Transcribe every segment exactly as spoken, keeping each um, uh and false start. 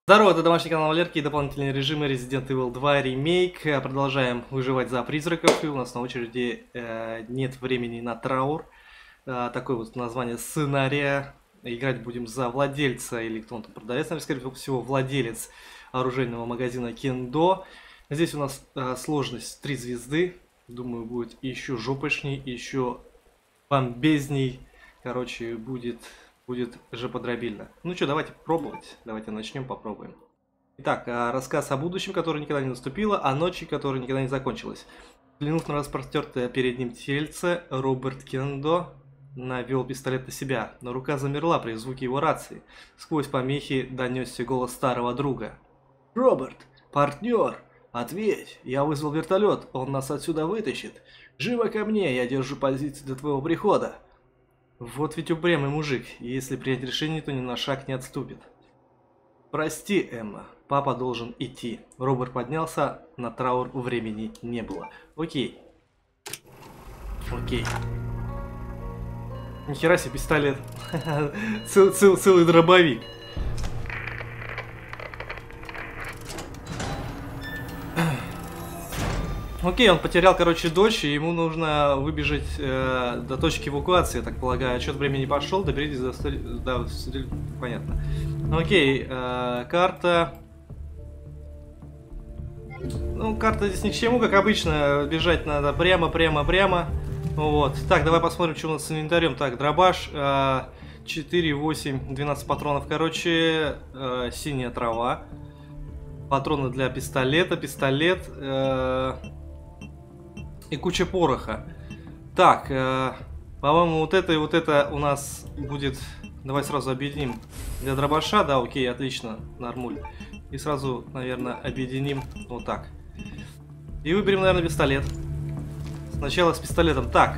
Здорово, это домашний канал Валерки и дополнительные режимы Resident Evil два ремейк. Продолжаем выживать за призраков, и у нас на очереди э, нет времени на траур. Э, такое вот название сценария. Играть будем за владельца, или кто он там, продавец, наверное, скорее всего, владелец оружейного магазина Кендо. Здесь у нас э, сложность три звезды. Думаю, будет еще жопочней, еще бомбезней. Короче, будет... Будет жоподробильно. Ну что, давайте пробовать. Давайте начнем, попробуем. Итак, рассказ о будущем, которое никогда не наступило, о ночи, которая никогда не закончилась. Взглянув на распростертое перед ним тельце, Роберт Кендо навел пистолет на себя, но рука замерла при звуке его рации. Сквозь помехи донесся голос старого друга. «Роберт, партнер, ответь, я вызвал вертолет, он нас отсюда вытащит. Живо ко мне, я держу позицию до твоего прихода». Вот ведь упрямый мужик, и если принять решение, то ни на шаг не отступит. Прости, Эмма, папа должен идти. Роберт поднялся, на траур времени не было. Окей. Окей. Нихера себе пистолет. Цел, цел, целый дробовик. Окей, он потерял, короче, дочь, и ему нужно выбежать э, до точки эвакуации, я так полагаю. Отчет времени пошел, доберитесь до... Да, понятно. Окей, э, карта... Ну, карта здесь ни к чему, как обычно, бежать надо прямо, прямо, прямо. Вот. Так, давай посмотрим, что у нас с инвентарем. Так, дробаш, э, четыре, восемь, двенадцать патронов, короче, э, синяя трава. Патроны для пистолета, пистолет... Э, и куча пороха. Так, э, по-моему, вот это и вот это у нас будет... Давай сразу объединим. Для дробаша, да, окей, отлично, нормуль. И сразу, наверное, объединим вот так. И выберем, наверное, пистолет. Сначала с пистолетом. Так.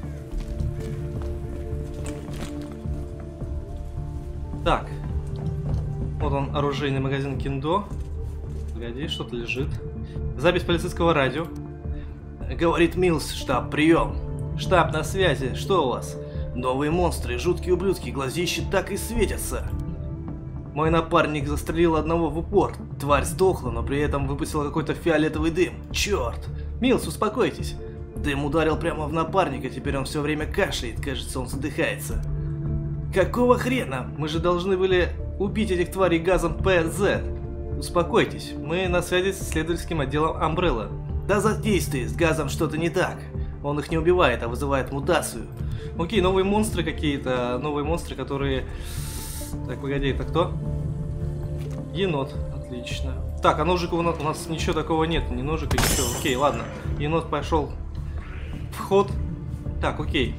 Так. Вот он, оружейный магазин Кендо. Погоди, что-то лежит. Запись полицейского радио. Говорит Милс, штаб, прием. Штаб на связи, что у вас? Новые монстры, жуткие ублюдки, глазищи так и светятся. Мой напарник застрелил одного в упор. Тварь сдохла, но при этом выпустила какой-то фиолетовый дым. Черт. Милс, успокойтесь. Дым ударил прямо в напарника, теперь он все время кашляет, кажется, он задыхается. Какого хрена? Мы же должны были убить этих тварей газом пэ зет. Успокойтесь, мы на связи с исследовательским отделом Umbrella. Да задействуй, с газом что-то не так. Он их не убивает, а вызывает мутацию. Окей, новые монстры какие-то. Новые монстры, которые... Так, погоди, это кто? Енот, отлично. Так, а ножика у нас, у нас ничего такого нет. Ни ножика, ничего. Окей, ладно. Енот пошел в ход. Так, окей.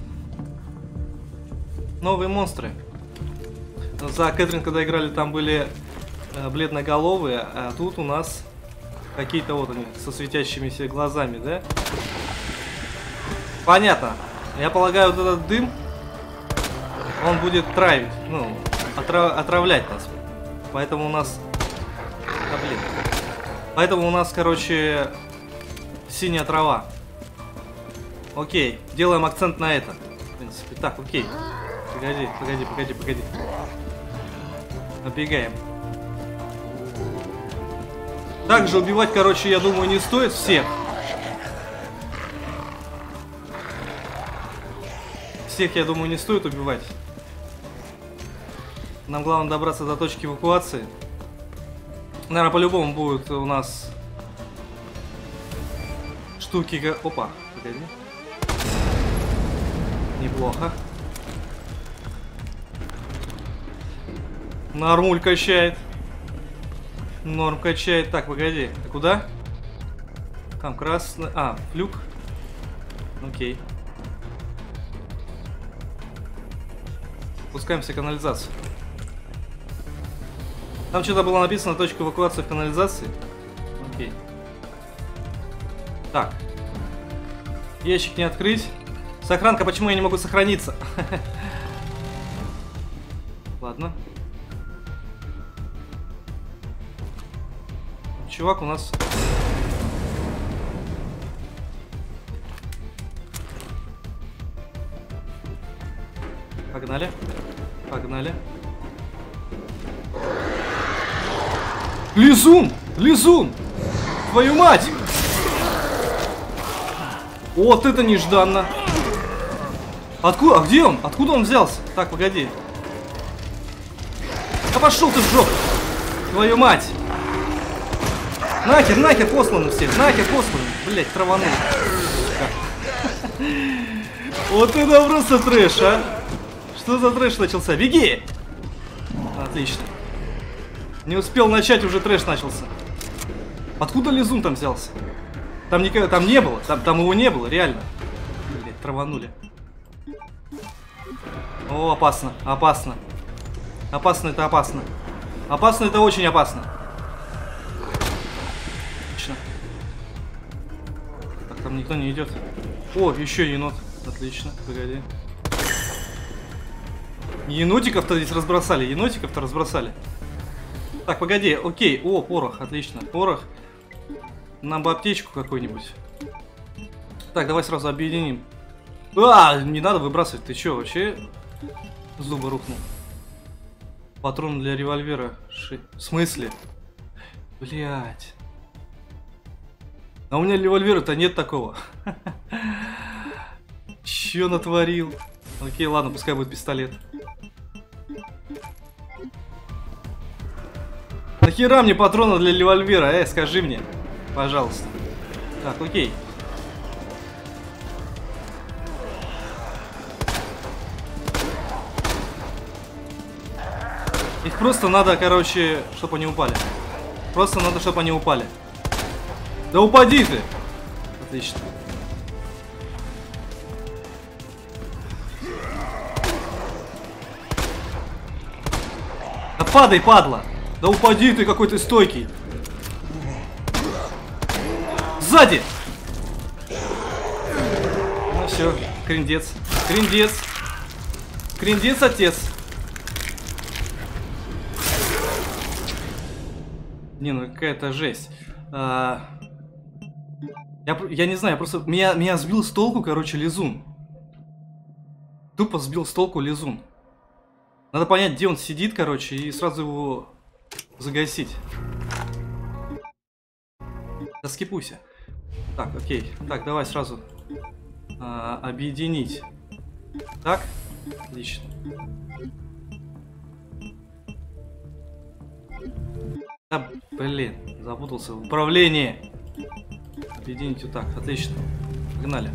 Новые монстры. За Кэтрин, когда играли, там были э, бледноголовые, а тут у нас... Какие-то вот они, со светящимися глазами, да? Понятно. Я полагаю, вот этот дым, он будет травить, ну, отрав... отравлять нас. Поэтому у нас... А, блин. Поэтому у нас, короче, синяя трава. Окей, делаем акцент на это. В принципе, так, окей. Погоди, погоди, погоди, погоди. Набегаем. Также убивать, короче, я думаю, не стоит всех. Всех, я думаю, не стоит убивать. Нам главное добраться до точки эвакуации. Наверное, по-любому будут у нас штуки... Опа, погоди. Неплохо. Нормуль качает. Норм качает. Так, погоди. Ты куда? Там красный... А, флюк. Окей. Спускаемся в канализацию. Там что-то было написано, точка эвакуации в канализации. Окей. Так. Ящик не открыть. Сохранка, почему я не могу сохраниться? Ладно. Чувак у нас... Погнали. Погнали. Лизун! Лизун! Твою мать! Вот это нежданно! Откуда? А где он? Откуда он взялся? Так, погоди. Да пошел ты в жопу! Твою мать! Нахер, нахер посланы всех! Нахер посланы! Блять, траванул. Вот это просто трэш, а! Что за трэш начался? Беги! Отлично. Не успел начать, уже трэш начался. Откуда Лизун там взялся? Там никогда, там не было, там, там его не было, реально. Блять, траванули. О, опасно, опасно. Опасно, это опасно. Опасно, это очень опасно. Отлично. Так, там никто не идет. О, еще енот. Отлично, погоди. Енотиков-то здесь разбросали, енотиков-то разбросали. Так, погоди, окей. О, порох, отлично. Порох. Нам бы аптечку какую-нибудь. Так, давай сразу объединим. А, не надо выбрасывать. Ты что, вообще зубы рухнул? Патрон для револьвера. Ши... В смысле? Блять. А у меня револьвера-то нет такого. Чё натворил? Окей, ладно, пускай будет пистолет. Нахера мне патроны для револьвера? Эй, скажи мне. Пожалуйста. Так, окей. Их просто надо, короче, чтобы они упали. Просто надо, чтобы они упали. Да упади ты! Отлично. Да падай, падла! Да упади ты, какой ты стойкий! Сзади! Ну все, криндец. Криндец. Криндец, отец. Не, ну какая-то жесть. А... Я, я не знаю, я просто... Меня, меня сбил с толку, короче, Лизун. Тупо сбил с толку Лизун. Надо понять, где он сидит, короче, и сразу его загасить. Да скипуйся. Так, окей. Так, давай сразу а, объединить. Так, отлично. Да, блин, запутался в управлении. Объединить вот так, отлично. Погнали.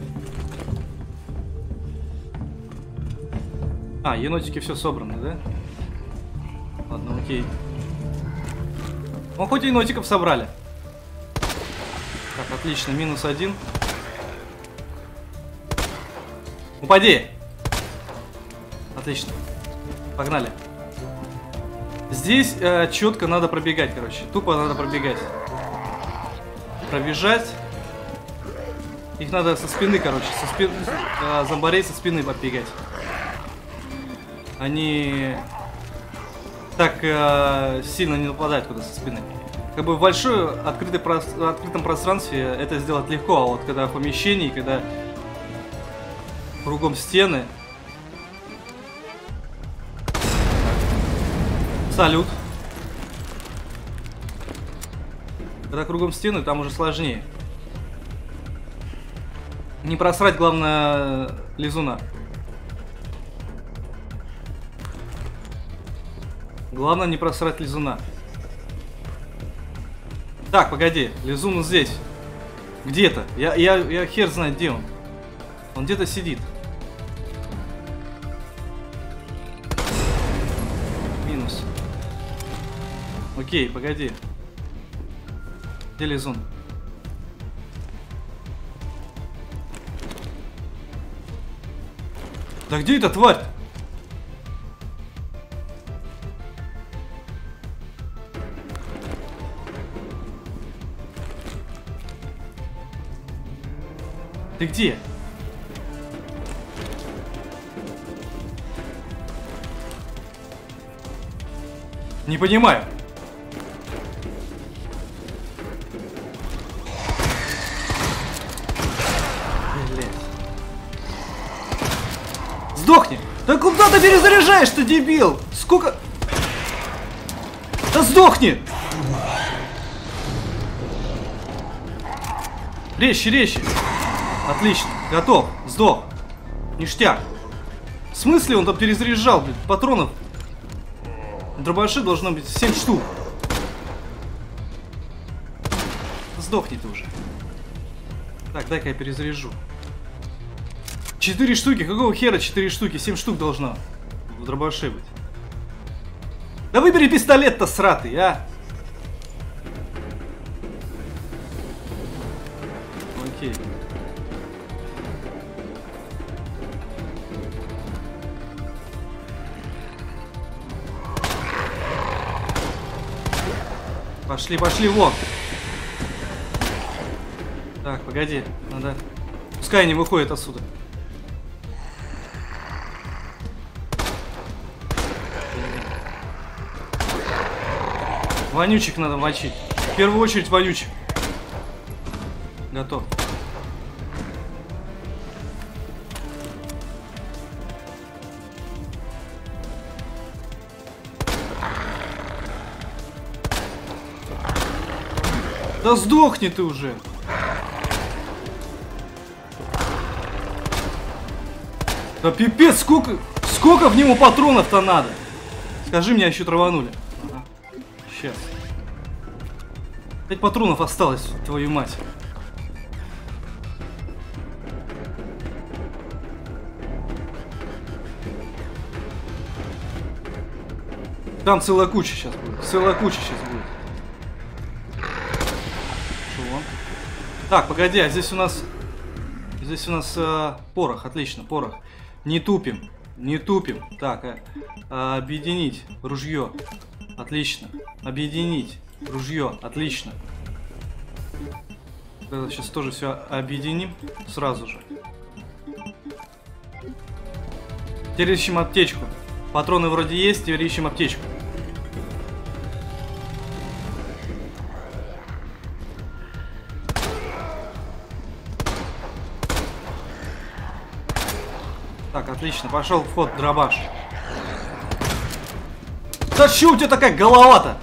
А, енотики все собраны, да? Ладно, окей. Ну, хоть и енотиков собрали. Так, отлично, минус один. Упади! Отлично. Погнали. Здесь э, четко надо пробегать, короче. Тупо надо пробегать. Пробежать. Их надо со спины, короче. Со спи... э, зомбарей со спины подбегать. Они так э, сильно не нападают куда со спины. Как бы в большой открытый про... открытом пространстве это сделать легко, а вот когда в помещении, когда кругом стены. Салют. Когда кругом стены, там уже сложнее. Не просрать, главное, Лизуна. Главное не просрать Лизуна. Так, погоди, Лизун здесь. Где-то. Я, я, я хер знает, где он. Он где-то сидит. Минус. Окей, погоди. Где Лизун? Да где эта тварь? Ты где? Не понимаю. Блять. Сдохни! Да куда ты перезаряжаешь, ты дебил? Сколько? Да сдохни! Резче, резче. Отлично. Готов. Сдох. Ништяк. В смысле он там перезаряжал, блин, патронов? Дробаши должно быть семь штук. Сдохни ты уже. Так, дай-ка я перезаряжу. Четыре штуки? Какого хера четыре штуки? Семь штук должно в дробаше быть. Да выбери пистолет-то сратый, а! Окей. Пошли, пошли, вон. Так, погоди, надо... Пускай они выходят отсюда. Вонючек надо мочить. В первую очередь вонючек. Готов. Да сдохни ты уже. Да пипец, сколько, сколько в него патронов-то надо? Скажи мне, еще траванули. Ага. Сейчас. Пять патронов осталось, твою мать. Там целая куча сейчас будет. Целая куча сейчас будет. Чего? Так, погоди, а здесь у нас... Здесь у нас э, порох, отлично, порох. Не тупим, не тупим. Так, э, э, объединить ружье. Отлично. Объединить ружье. Отлично. Сейчас тоже все объединим сразу же. Теперь ищем аптечку. Патроны вроде есть, теперь ищем аптечку. Так, отлично, пошел в ход дробаш. Да че у тебя такая голова-то?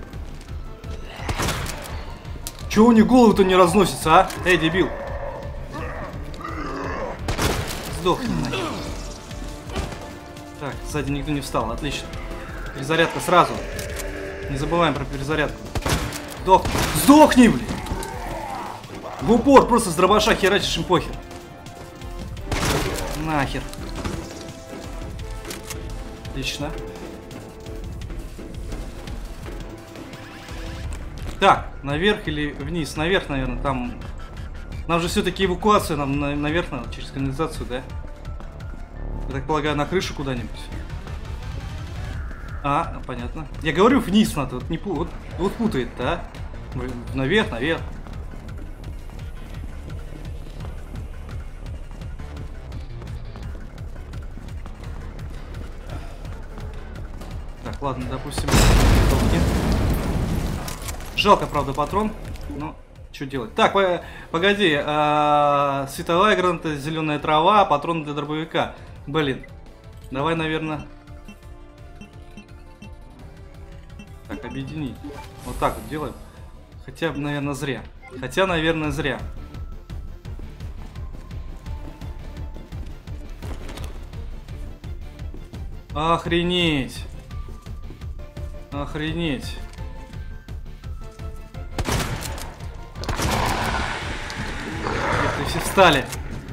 Чего у них голову-то не разносится, а? Эй, дебил. Сдохни нахер. Так, сзади никто не встал, отлично. Перезарядка сразу. Не забываем про перезарядку. Сдохни. Сдохни, блин! В упор просто с дробаша херачишь им похер. Нахер. Отлично. Так, наверх или вниз? Наверх, наверное, там... Нам же все-таки эвакуацию, нам на наверх надо, через канализацию, да? Я так полагаю, на крышу куда-нибудь. А, понятно. Я говорю, вниз надо, вот, не пу вот, вот путает-то, а? Наверх, наверх. Так, ладно, допустим. Жалко, правда, патрон. Но что делать? Так, погоди. А, световая граната, зеленая трава, патрон для дробовика. Блин. Давай, наверное. Так, объединить. Вот так вот делаем. Хотя, наверное, зря. Хотя, наверное, зря. Охренеть. Охренеть. Где-то все встали.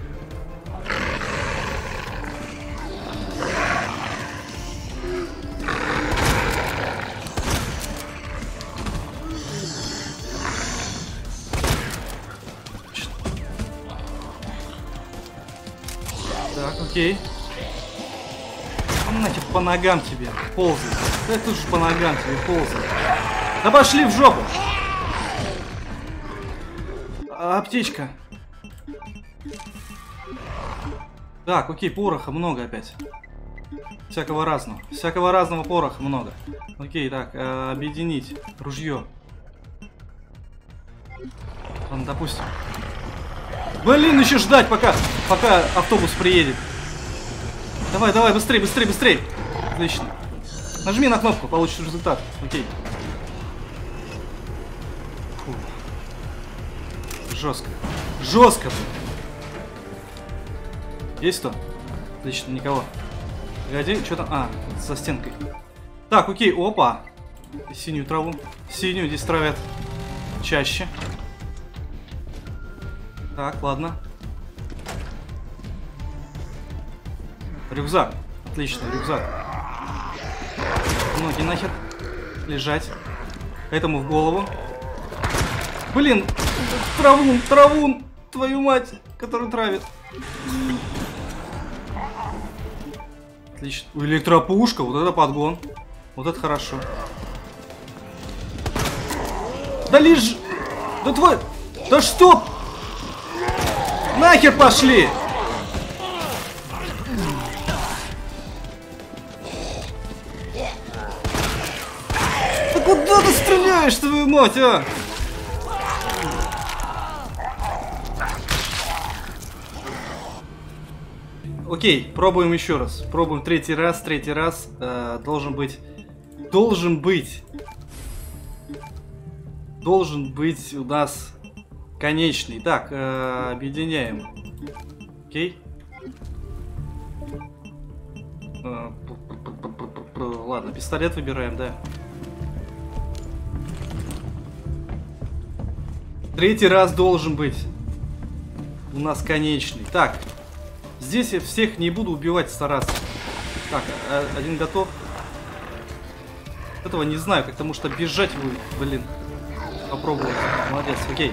Так, окей. Нахер по ногам тебе ползай. Да тут же по ногам тебе ползай. Да пошли в жопу. А, аптечка. Так, окей, пороха много опять. Всякого разного. Всякого разного пороха много. Окей, так, э, объединить ружье. Ладно, допустим. Блин, еще ждать, пока, пока автобус приедет. Давай, давай, быстрей, быстрей, быстрей. Отлично. Нажми на кнопку, получишь результат. Окей. Фу. Жестко. Жестко. Есть кто? Отлично, никого. Погоди, что там? А, за стенкой. Так, окей, опа. Синюю траву. Синюю здесь травят чаще. Так, ладно. Рюкзак. Отлично, рюкзак. Ноги нахер. Лежать. Этому в голову. Блин, травун, травун, твою мать, который травит. Отлично. Электропушка, вот это подгон. Вот это хорошо. Да лишь... Да твой... Да что? Нахер пошли! Да куда ты стреляешь, твою мать, а? Окей, пробуем еще раз. Пробуем третий раз, третий раз. Э, должен быть... Должен быть... Должен быть у нас конечный. Так, э, объединяем. Окей. Э, ладно, пистолет выбираем, да. Третий раз должен быть у нас конечный. Так. Здесь я всех не буду убивать, стараться. Так, один готов. Этого не знаю, как потому что бежать будет, блин. Попробую. Молодец, окей.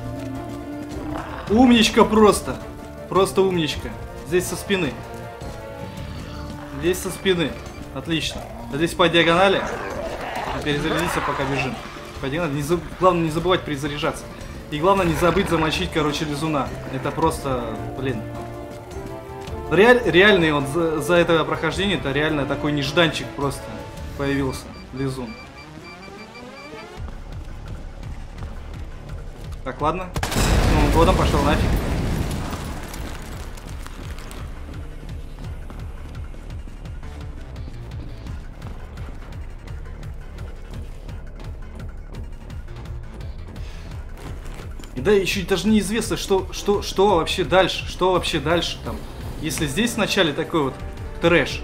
Умничка просто. Просто умничка. Здесь со спины. Здесь со спины. Отлично. А здесь по диагонали. Перезарядиться, пока бежим. По диагонали. Не заб... Главное не забывать перезаряжаться. И главное не забыть замочить, короче, лизуна. Это просто, блин. Реаль, реальный он за, за это прохождение, это реально такой нежданчик просто появился, лизун. Так, ладно. С Новым годом, пошел нафиг. И да, еще даже неизвестно, что, что, что вообще дальше, что вообще дальше там. Если здесь вначале такой вот трэш.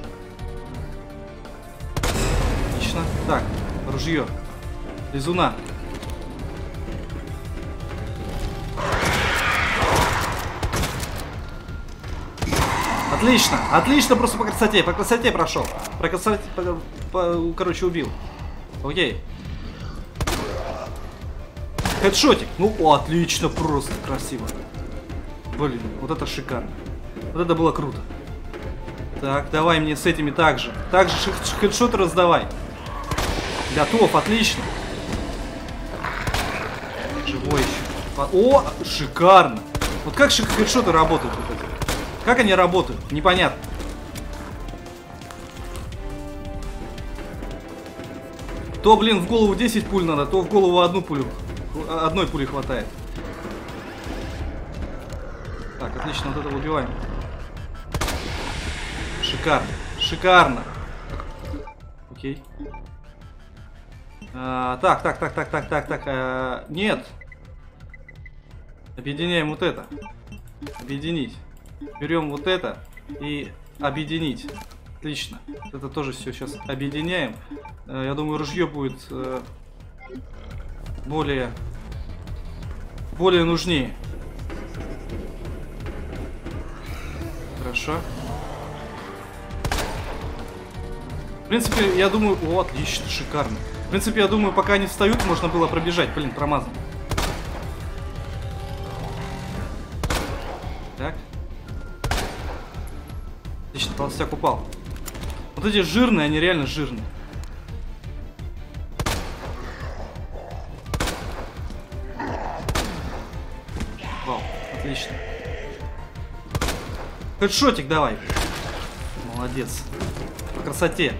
Отлично. Так, ружье. Лизуна. Отлично, отлично, просто по красоте, по красоте прошел. По красоте, по, по, короче, убил. Окей. Хедшотик. Ну, о, отлично, просто красиво. Блин, вот это шикарно. Вот это было круто. Так, давай мне с этими также. Также хедшоты раздавай. Готов, отлично. Живой еще. О, шикарно. Вот как хедшоты работают вот эти? Как они работают? Непонятно. То, блин, в голову десять пуль надо, то в голову одну пулю. Одной пули хватает. Так, отлично, вот это убиваем. Шикарно. Шикарно. Окей. А, так, так, так, так, так, так, так. А, нет. Объединяем вот это. Объединить. Берем вот это и объединить. Отлично. Это тоже все сейчас объединяем. А, я думаю, ружье будет а, более, более нужнее. Хорошо. В принципе, я думаю... О, отлично, шикарно. В принципе, я думаю, пока они встают, можно было пробежать. Блин, промазан. Так. Отлично, толстяк упал. Вот эти жирные, они реально жирные. Вау, отлично. Хедшотик давай. Молодец. По красоте.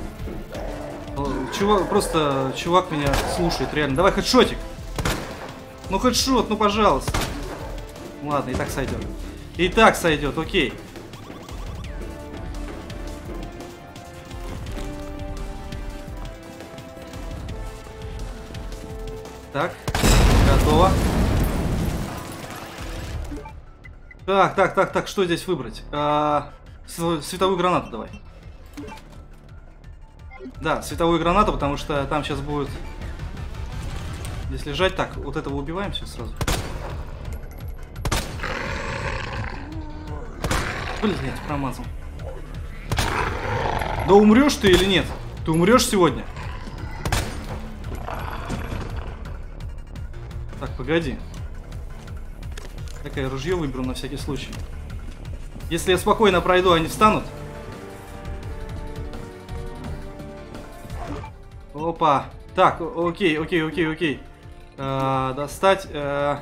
Чувак, просто чувак меня слушает, реально. Давай хедшотик. Ну хедшот, ну пожалуйста. Ладно, и так сойдет. И так сойдет, окей. Так, готово. Так, так, так, так, что здесь выбрать? А, световую гранату давай. Да, световую гранату, потому что там сейчас будет здесь лежать. Так, вот этого убиваем сейчас сразу. Блять, промазал. Да умрешь ты или нет? Ты умрешь сегодня? Так, погоди. Какое ружье выберу на всякий случай. Если я спокойно пройду, они встанут? Опа. Так, окей, окей, окей, окей. А, достать. А...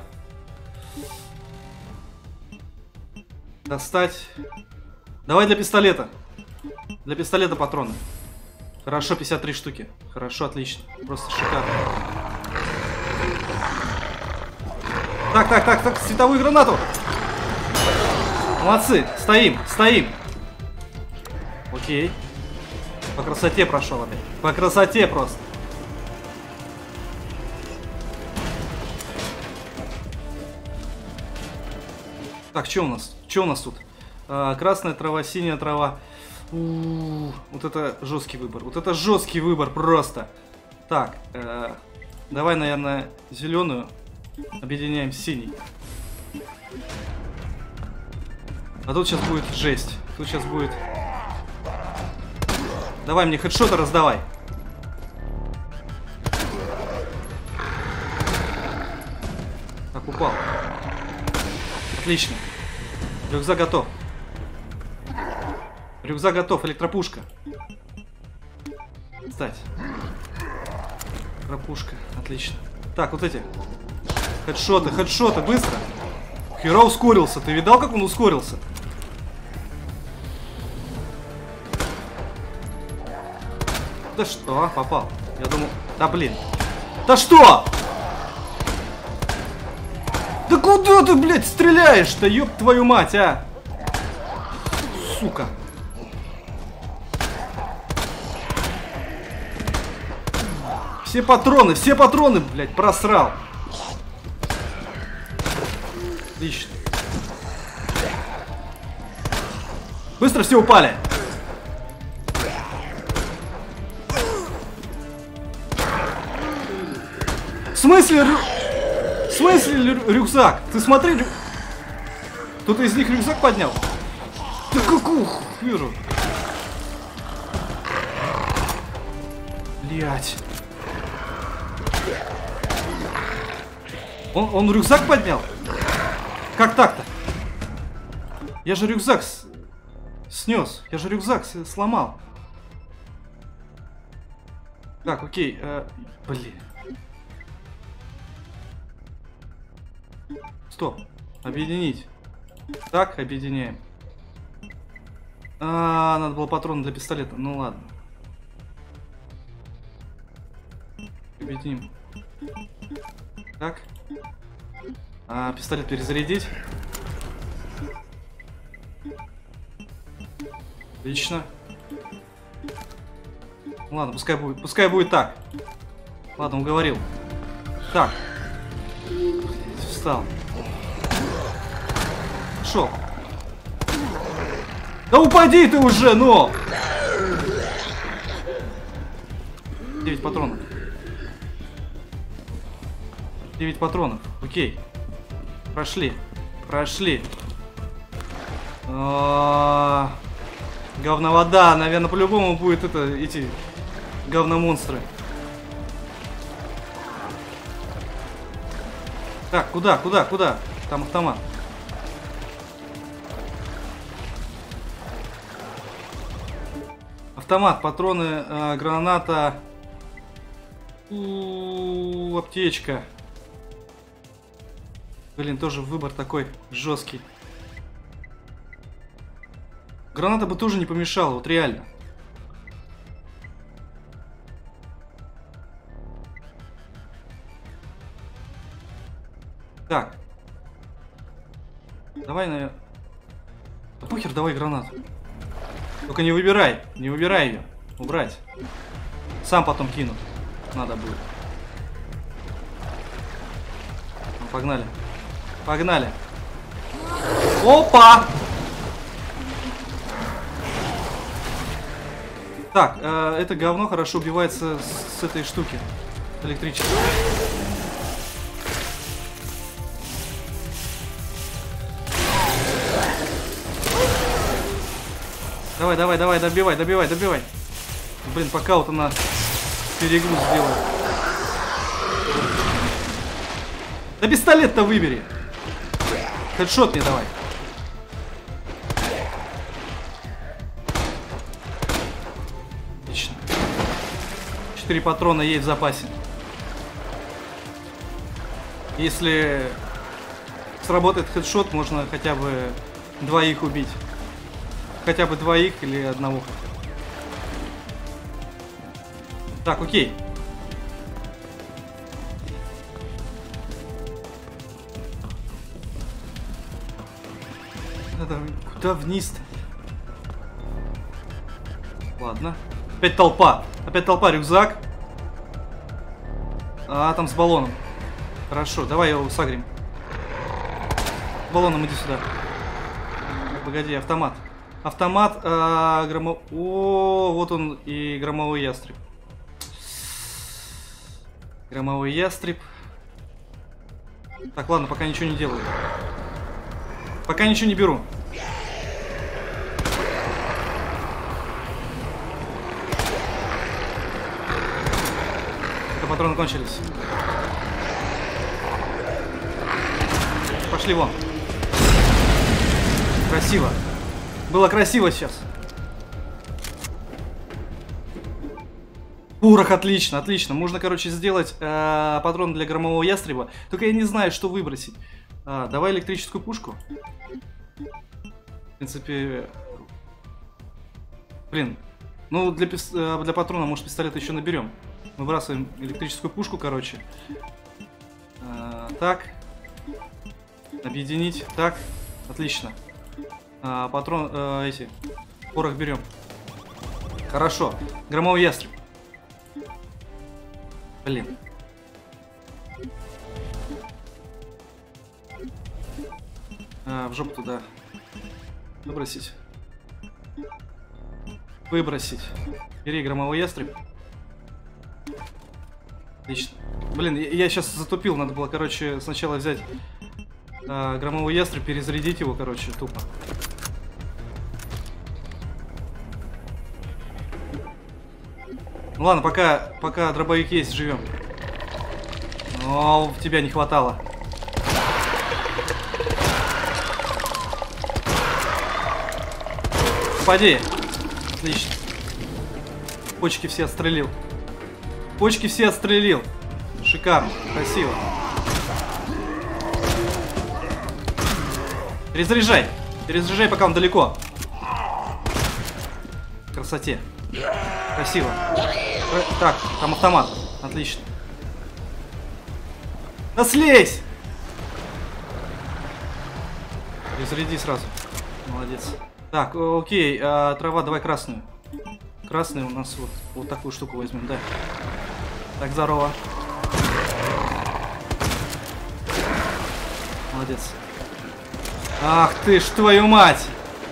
Достать. Давай для пистолета. Для пистолета патроны. Хорошо, пятьдесят три штуки. Хорошо, отлично. Просто шикарно. Так, так, так, так, световую гранату. Молодцы. Стоим, стоим. Окей. По красоте прошел опять. По красоте просто. Так, что у нас? Что у нас тут? А, красная трава, синяя трава. У-у-у, вот это жесткий выбор. Вот это жесткий выбор просто. Так, э, давай, наверное, зеленую объединяем с синей. А тут сейчас будет жесть. Тут сейчас будет... Давай мне хедшоты раздавай. Так, упал. Отлично. Рюкзак готов. Рюкзак готов. Электропушка. Кстати. Электропушка. Отлично. Так, вот эти. Хедшоты, хедшоты, быстро. Херо ускорился. Ты видал, как он ускорился? Да что? Попал. Я думал... Да блин. Да что? Да куда ты, блядь, стреляешь-то, ёб твою мать, а? Сука. Все патроны, все патроны, блядь, просрал. Отлично. Быстро все упали. В смысле... Рю... В смысле рю... рюкзак? Ты смотри, рю... Кто-то из них рюкзак поднял? Да какую херу? Блять. Он, он рюкзак поднял? Как так-то? Я же рюкзак с... снес. Я же рюкзак с... сломал. Так, окей. Э... Блин. Стоп. Объединить. Так, объединяем. А, надо было патроны для пистолета. Ну ладно. Объединим. Так. А, пистолет перезарядить. Отлично. Ладно, пускай будет. Пускай будет так. Ладно, уговорил. Так. Встал. Шел. Да упади ты уже, ну! девять патронов. девять патронов. Окей. Прошли. Прошли. А-а-а. Говновода. Наверное, по-любому будет это, эти говномонстры. Так, куда, куда, куда? Там автомат. Автомат, патроны, э, граната. У-у-у, аптечка. Блин, тоже выбор такой жесткий. Граната бы тоже не помешала, вот реально. Так. Давай, наверное. Да похер, давай гранату. Только не выбирай, не выбирай ее. Убрать. Сам потом кину. Надо будет. Ну, погнали. Погнали. Опа! Так, э, это говно хорошо убивается с, с этой штуки. Электрической. Давай, давай, давай, добивай, добивай, добивай. Блин, пока вот она перегруз сделает. Да пистолет-то выбери. Хедшот мне давай. Отлично. Четыре патрона есть в запасе. Если сработает хедшот, можно хотя бы двоих убить. Хотя бы двоих или одного. Так, окей. Надо... Куда вниз-то? Ладно. Опять толпа. Опять толпа, рюкзак. А, там с баллоном. Хорошо, давай его сагрим. С баллоном иди сюда. Погоди, автомат. Автомат, а, громо... О, вот он и громовой ястреб. Громовой ястреб. Так, ладно, пока ничего не делаю. Пока ничего не беру. Это патроны кончились. Пошли вон. Красиво. Было красиво сейчас. Порох, отлично, отлично. Можно, короче, сделать э, патрон для громового ястреба. Только я не знаю, что выбросить. А, давай электрическую пушку. В принципе... Блин. Ну, для, пис... для патрона, может, пистолет еще наберем. Выбрасываем электрическую пушку, короче. А, так. Объединить. Так. Отлично. А, патрон... А, эти... Порох берем. Хорошо. Громовой ястреб. Блин. А, в жопу туда. Выбросить. Выбросить. Бери громовой ястреб. Отлично. Блин, я, я сейчас затупил. Надо было, короче, сначала взять а, громовой ястреб, перезарядить его, короче, тупо. Ну ладно, пока, пока дробовик есть, живем. О, тебя не хватало. Попади. Отлично. Почки все отстрелил. Почки все отстрелил. Шикарно, красиво. Перезаряжай. Перезаряжай, пока он далеко. Красоте. Красиво. Так, там автомат. Отлично. Да слезь! Перезаряди сразу. Молодец. Так, окей, а, трава, давай красную. Красную у нас вот, вот такую штуку возьмем, да. Так, здорово. Молодец. Ах ты ж, твою мать!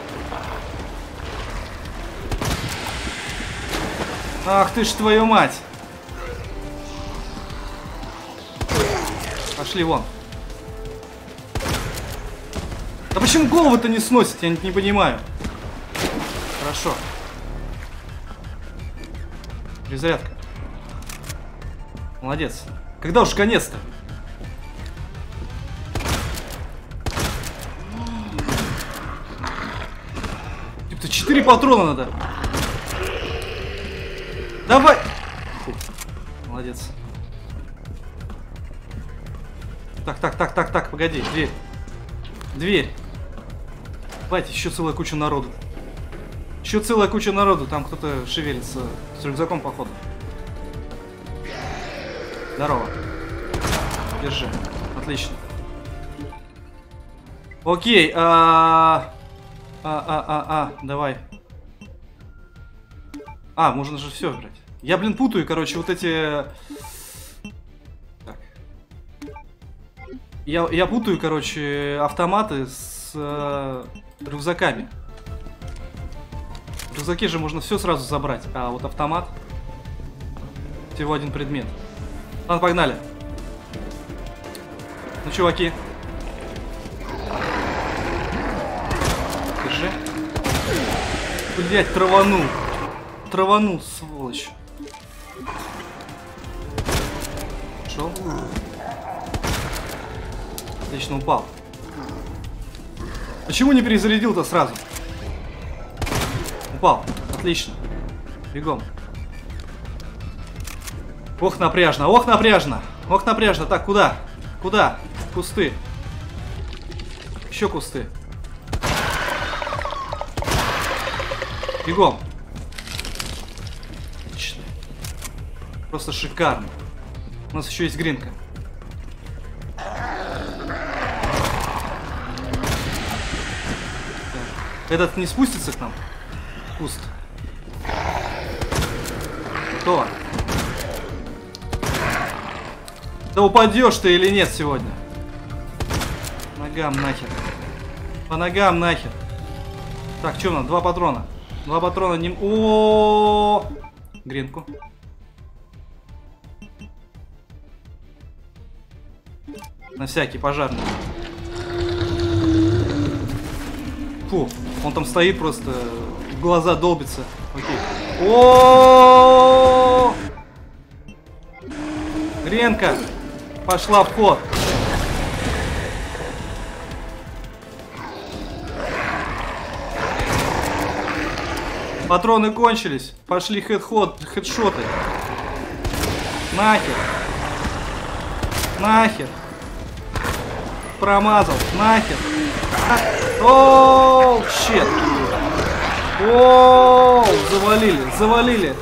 Ах ты ж, твою мать! Пошли вон. Да почему голову-то не сносит? Я не понимаю. Хорошо. Перезарядка. Молодец. Когда уж конец-то? Типа четыре патрона надо. Давай. Молодец. Так, так, так, так, так, погоди, дверь. Дверь. Давайте, еще целая куча народу. Еще целая куча народу. Там кто-то шевелится с рюкзаком, походу. Здорово. Держи. Отлично. Окей. А, а, а, а, а, давай. А, можно же все брать. Я, блин, путаю, короче, вот эти... Так. Я, я путаю, короче, автоматы с э, рюкзаками. В рюкзаке же можно все сразу забрать, а вот автомат всего один предмет. Ладно, погнали. Ну, чуваки. Держи. Блять, траванул. Траванул, сволочь. Шел. Отлично, упал. Почему не перезарядил-то сразу? Упал. Отлично. Бегом. Ох, напряжно, ох, напряжно. Ох, напряжно. Так, куда? Куда? Кусты. Еще кусты. Бегом. Отлично. Просто шикарно. У нас еще есть гринка. Этот не спустится к нам? Пуст. Кто? Да упадешь ты или нет сегодня? Ногам нахер. По ногам нахер. Так, что у нас? Два патрона. Два патрона не... О, гринку. На всякий пожарный. Фу, он там стоит просто, в глаза долбится. Окей. О, гренка пошла в ход. Патроны кончились. Пошли хедход, хедшоты. Нахер. Нахер. Промазал. Нахер. Оу, щет. Оу, завалили, завалили.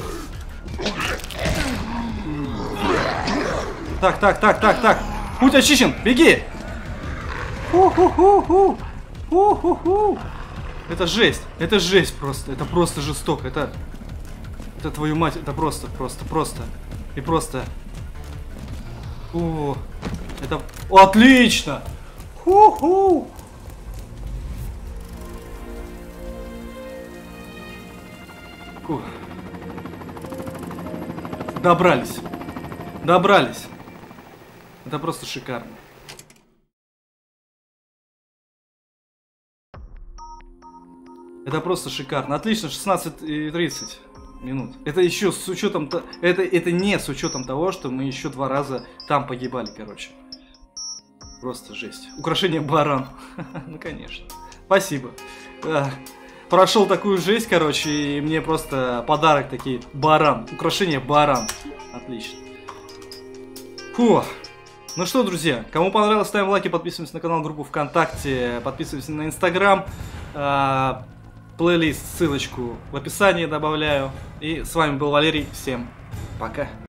Так, так, так, так, так. Путь очищен, беги. Ху-ху-ху-ху. Ху-ху-ху. Это жесть, это жесть просто, это просто жестоко, это... Это твою мать, это просто, просто, просто. И просто... О, это... Отлично! Ху-ху! Фух. Добрались. Добрались. Это просто шикарно. Это просто шикарно. Отлично, шестнадцать тридцать минут. Это еще с учетом... Это, это не с учетом того, что мы еще два раза там погибали, короче. Просто жесть. Украшение баран. Ну, конечно. Спасибо. Прошел такую жесть, короче, и мне просто подарок такие. Баран. Украшение баран. Отлично. Фу. Ну что, друзья, кому понравилось, ставим лайки, подписываемся на канал, группу ВКонтакте, подписываемся на Инстаграм. Плейлист, ссылочку в описании добавляю. И с вами был Валерий. Всем пока.